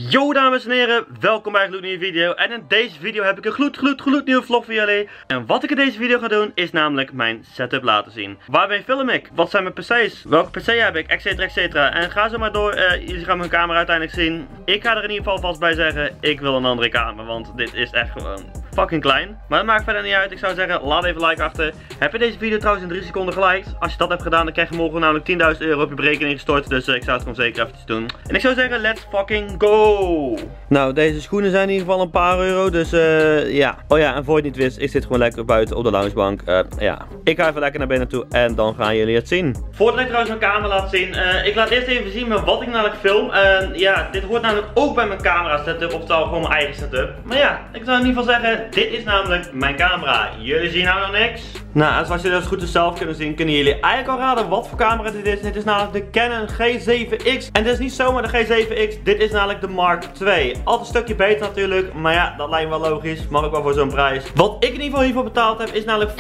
Yo dames en heren, welkom bij een gloednieuwe video. En in deze video heb ik een gloednieuwe vlog voor jullie. En wat ik in deze video ga doen is namelijk mijn setup laten zien. Waarmee film ik? Wat zijn mijn PC's? Welke PC heb ik? Etcetera, etcetera. En ga zo maar door, jullie gaan mijn camera uiteindelijk zien. Ik ga er in ieder geval vast bij zeggen, ik wil een andere camera. Want dit is echt gewoon fucking klein. Maar dat maakt verder niet uit. Ik zou zeggen, laat even een like achter. Heb je deze video trouwens in 3 seconden geliked? Als je dat hebt gedaan, dan krijg je morgen namelijk 10.000 euro op je rekening gestort. Dus ik zou het gewoon zeker eventjes doen. En ik zou zeggen, let's fucking go! Nou, deze schoenen zijn in ieder geval een paar euro. Dus ja. Oh ja, en voor je het niet wist, ik zit gewoon lekker buiten op de loungebank. Ja. Ik ga even lekker naar binnen toe en dan gaan jullie het zien. Voordat ik trouwens mijn camera laat zien, ik laat eerst even zien met wat ik namelijk film. Ja, dit hoort namelijk ook bij mijn camera setup, oftewel gewoon mijn eigen setup. Maar ja, ik zou in ieder geval zeggen, dit is namelijk mijn camera. Jullie zien nou nog niks. Nou, zoals jullie dat goed zelf kunnen zien, kunnen jullie eigenlijk al raden wat voor camera dit is. Dit is namelijk de Canon G7X. En dit is niet zomaar de G7X, dit is namelijk de Mark II. Altijd een stukje beter natuurlijk, maar ja, dat lijkt me wel logisch. Mag ook wel voor zo'n prijs. Wat ik in ieder geval hiervoor betaald heb, is namelijk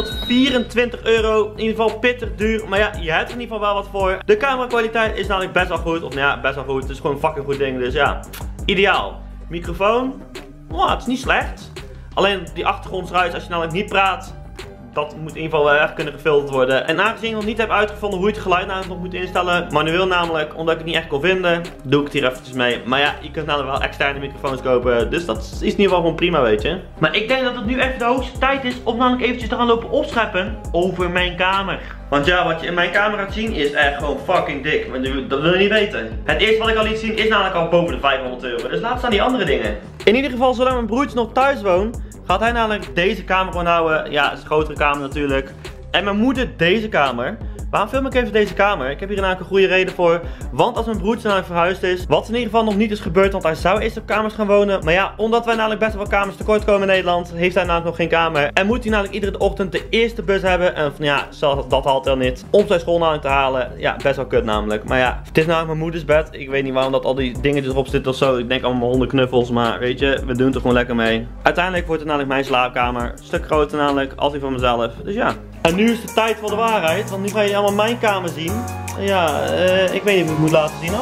524 euro. In ieder geval pittig duur, maar ja, je hebt er in ieder geval wel wat voor. De camera kwaliteit is namelijk best wel goed, of nou ja, best wel goed. Het is gewoon een fucking goed ding, dus ja, ideaal. Microfoon, oh, het is niet slecht. Alleen die achtergrondruis, als je namelijk niet praat, dat moet in ieder geval wel echt kunnen gefilterd worden. En aangezien ik nog niet heb uitgevonden hoe je het geluid namelijk nog moet instellen, manueel namelijk, omdat ik het niet echt kon vinden, doe ik het hier eventjes mee. Maar ja, je kunt namelijk wel externe microfoons kopen, dus dat is in ieder geval gewoon prima, weet je. Maar ik denk dat het nu even de hoogste tijd is om namelijk eventjes te gaan lopen opscheppen over mijn kamer. Want ja, wat je in mijn kamer gaat zien is echt gewoon fucking dik. Maar dat wil je niet weten. Het eerste wat ik al liet zien is namelijk al boven de 500 euro. Dus laat staan die andere dingen. In ieder geval, zolang mijn broertje nog thuis woont, gaat hij namelijk deze kamer gewoon houden. Ja, het is een grotere kamer natuurlijk. En mijn moeder deze kamer. Waarom film ik even deze kamer? Ik heb hier namelijk een goede reden voor. Want als mijn broertje namelijk verhuisd is, wat in ieder geval nog niet is gebeurd, want hij zou eerst op kamers gaan wonen. Maar ja, omdat wij namelijk best wel kamers tekort komen in Nederland, heeft hij namelijk nog geen kamer. En moet hij namelijk iedere ochtend de eerste bus hebben. En ja, dat haalt hij niet. Om zijn school namelijk te halen. Ja, best wel kut namelijk. Maar ja, het is namelijk mijn moeders bed. Ik weet niet waarom dat al die dingetjes erop zitten of zo. Ik denk allemaal hondenknuffels, maar weet je, we doen het er gewoon lekker mee. Uiteindelijk wordt het namelijk mijn slaapkamer. Een stuk groter namelijk, als die van mezelf. Dus ja. En nu is de tijd voor de waarheid, want nu ga je allemaal mijn kamer zien. Ja, ik weet niet hoe ik het moet laten zien, hoor.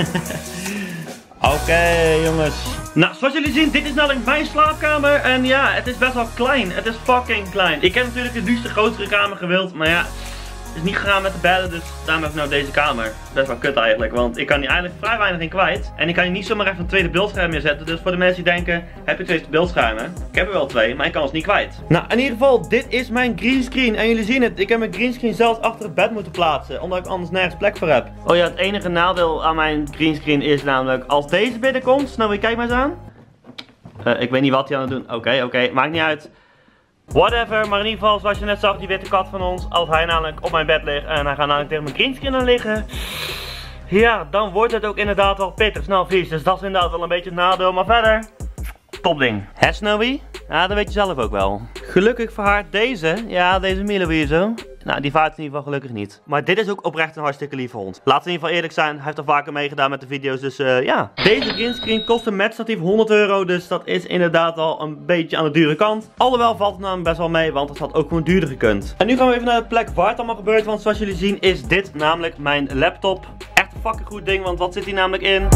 Oké, jongens. Nou, zoals jullie zien, dit is namelijk mijn slaapkamer. En ja, het is best wel klein. Het is fucking klein. Ik heb natuurlijk het liefst een grotere kamer gewild, maar ja, het is niet gegaan met de bedden, dus daarom heb ik nou deze kamer. Best wel kut eigenlijk, want ik kan hier eigenlijk vrij weinig in kwijt. En ik kan hier niet zomaar even een tweede beeldscherm neerzetten. Dus voor de mensen die denken, heb je twee beeldschermen? Ik heb er wel twee, maar ik kan ze niet kwijt. Nou, in ieder geval, dit is mijn greenscreen. En jullie zien het, ik heb mijn greenscreen zelfs achter het bed moeten plaatsen. Omdat ik anders nergens plek voor heb. Oh ja, het enige nadeel aan mijn greenscreen is namelijk, als deze binnenkomt, Snowy, kijk maar eens aan. Ik weet niet wat hij aan het doen. Oké, maakt niet uit. Whatever, maar in ieder geval, zoals je net zag, die witte kat van ons, als hij namelijk op mijn bed ligt en hij gaat namelijk tegen mijn greenscreen aan liggen, ja, dan wordt het ook inderdaad wel pittig snel vies. Dus dat is inderdaad wel een beetje het nadeel, maar verder, topding. Hè, Snowy? Ja, dat weet je zelf ook wel. Gelukkig voor haar deze, ja, deze Milo hier zo. Nou, die vaart in ieder geval gelukkig niet. Maar dit is ook oprecht een hartstikke lieve hond. Laten we in ieder geval eerlijk zijn, hij heeft al vaker meegedaan met de video's, dus ja. Deze greenscreen kost een met statief 100 euro, dus dat is inderdaad al een beetje aan de dure kant. Alhoewel valt het nou best wel mee, want het had ook gewoon duurder gekund. En nu gaan we even naar de plek waar het allemaal gebeurt, want zoals jullie zien is dit namelijk mijn laptop. Echt een fucking goed ding, want wat zit hier namelijk in?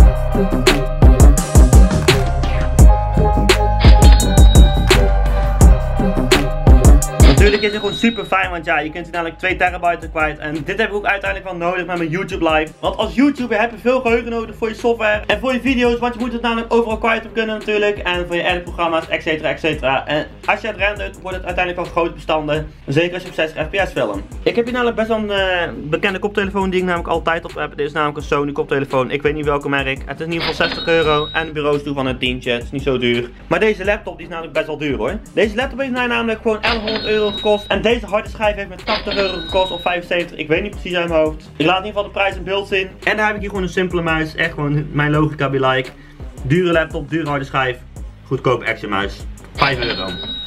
Natuurlijk is het gewoon super fijn, want ja, je kunt hier namelijk 2 terabyte kwijt. En dit heb ik ook uiteindelijk wel nodig met mijn YouTube live. Want als YouTuber heb je veel geheugen nodig voor je software en voor je video's. Want je moet het namelijk overal kwijt op kunnen natuurlijk. En voor je editprogramma's, etcetera, etcetera. En als je het rendert, wordt het uiteindelijk wel grote bestanden. Zeker als je op 60 fps film. Ik heb hier namelijk best wel een bekende koptelefoon die ik namelijk altijd op heb. Dit is namelijk een Sony koptelefoon. Ik weet niet welke merk. Het is in ieder geval 60 euro. En de bureaus toe van een tientje. Het is niet zo duur. Maar deze laptop die is namelijk best wel duur, hoor. Deze laptop heeft mij namelijk gewoon 1100 euro gekost. En deze harde schijf heeft me 80 euro gekost of 75. Ik weet niet precies uit mijn hoofd. Ik laat in ieder geval de prijs in beeld zien. En daar heb ik hier gewoon een simpele muis. Echt gewoon mijn logica be like. Dure laptop, dure harde schijf. Goedkope action muis. 5 euro.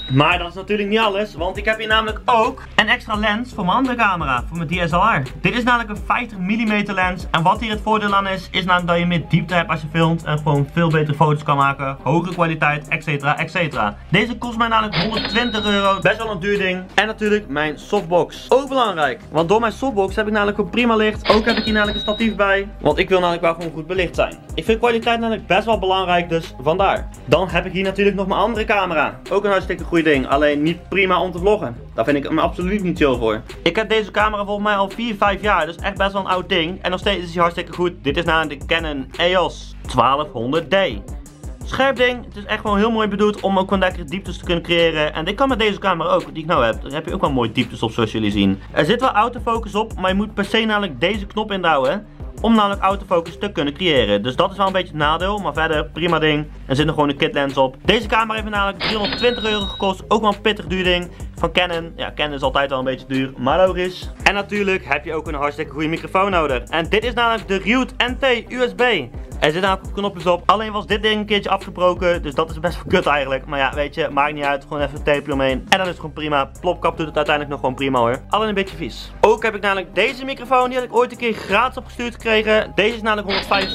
Maar dat is natuurlijk niet alles, want ik heb hier namelijk ook een extra lens voor mijn andere camera, voor mijn DSLR. Dit is namelijk een 50 mm lens en wat hier het voordeel aan is namelijk dat je meer diepte hebt als je filmt en gewoon veel betere foto's kan maken, hogere kwaliteit, etc. Deze kost mij namelijk €120, best wel een duur ding. En natuurlijk mijn softbox, ook belangrijk, want door mijn softbox heb ik namelijk ook prima licht. Ook heb ik hier namelijk een statief bij, want ik wil namelijk wel gewoon goed belicht zijn. Ik vind kwaliteit namelijk best wel belangrijk, dus vandaar. Dan heb ik hier natuurlijk nog mijn andere camera, ook een hartstikke goed ding, alleen niet prima om te vloggen. Daar vind ik hem absoluut niet chill voor. Ik heb deze camera volgens mij al 4-5 jaar, dus echt best wel een oud ding. En nog steeds is hij hartstikke goed. Dit is namelijk de Canon EOS 1200D. Scherp ding, het is echt gewoon heel mooi bedoeld om ook gewoon lekkere dieptes te kunnen creëren. En dit kan met deze camera ook, die ik nou heb. Daar heb je ook wel mooi dieptes op, zoals jullie zien. Er zit wel autofocus op, maar je moet per se namelijk deze knop indouwen om namelijk autofocus te kunnen creëren. Dus dat is wel een beetje het nadeel, maar verder prima ding. Er zit nog gewoon een kit lens op. Deze camera heeft namelijk €320 gekost, ook wel een pittig duur ding van Canon. Ja, Canon is altijd wel een beetje duur, maar logisch. En natuurlijk heb je ook een hartstikke goede microfoon nodig. En dit is namelijk de Rode NT USB. Er zitten namelijk knopjes op, alleen was dit ding een keertje afgebroken, dus dat is best wel kut eigenlijk. Maar ja, weet je, maakt niet uit, gewoon even een tape omheen. En dan is het gewoon prima. Plopkap doet het uiteindelijk nog gewoon prima hoor. Alleen een beetje vies. Ook heb ik namelijk deze microfoon, die had ik ooit een keer gratis opgestuurd gekregen. Deze is namelijk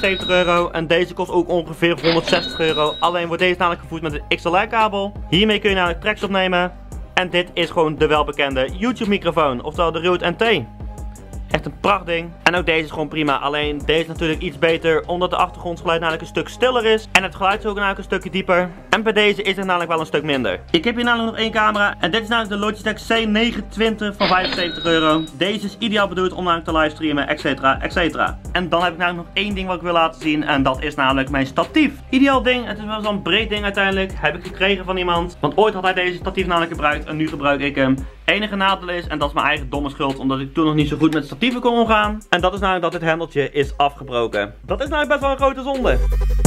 €175 en deze kost ook ongeveer €160. Alleen wordt deze namelijk gevoed met een XLR kabel. Hiermee kun je namelijk tracks opnemen. En dit is gewoon de welbekende YouTube microfoon, oftewel de Rode NT. Echt een prachtding. En ook deze is gewoon prima. Alleen deze is natuurlijk iets beter. Omdat de achtergrondgeluid namelijk een stuk stiller is. En het geluid is ook namelijk een stukje dieper. En bij deze is het namelijk wel een stuk minder. Ik heb hier namelijk nog één camera. En dit is namelijk de Logitech C920 van €75. Deze is ideaal bedoeld om namelijk te livestreamen, etc. En dan heb ik namelijk nog één ding wat ik wil laten zien. En dat is namelijk mijn statief. Ideaal ding. Het is wel zo'n breed ding uiteindelijk. Heb ik gekregen van iemand. Want ooit had hij deze statief namelijk gebruikt. En nu gebruik ik hem. Enige nadeel is, en dat is mijn eigen domme schuld, omdat ik toen nog niet zo goed met statieven kon omgaan. En dat is namelijk dat dit hendeltje is afgebroken. Dat is namelijk best wel een grote zonde.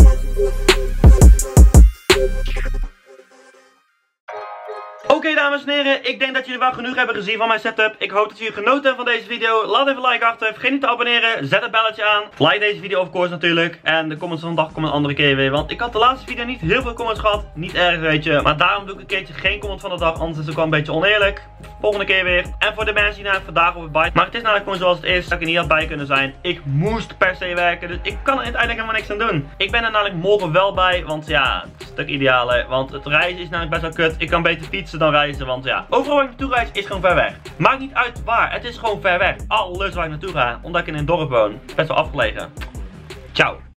Oké, dames en heren, ik denk dat jullie wel genoeg hebben gezien van mijn setup. Ik hoop dat jullie genoten hebben van deze video. Laat even een like achter, vergeet niet te abonneren, zet het belletje aan. Like deze video of course natuurlijk. En de comments van de dag komen een andere keer weer. Want ik had de laatste video niet heel veel comments gehad. Niet erg, weet je. Maar daarom doe ik een keertje geen comment van de dag, anders is het ook wel een beetje oneerlijk. Volgende keer weer. En voor de mensen die namelijk vandaag op het bite. Maar het is namelijk gewoon zoals het is. Dat ik er niet had bij kunnen zijn. Ik moest per se werken. Dus ik kan er uiteindelijk helemaal niks aan doen. Ik ben er namelijk morgen wel bij. Want ja, het is een stuk idealer. Want het reizen is namelijk best wel kut. Ik kan beter fietsen dan reizen. Want ja, overal waar ik naartoe reis is gewoon ver weg. Maakt niet uit waar. Het is gewoon ver weg. Alles waar ik naartoe ga. Omdat ik in een dorp woon. Best wel afgelegen. Ciao.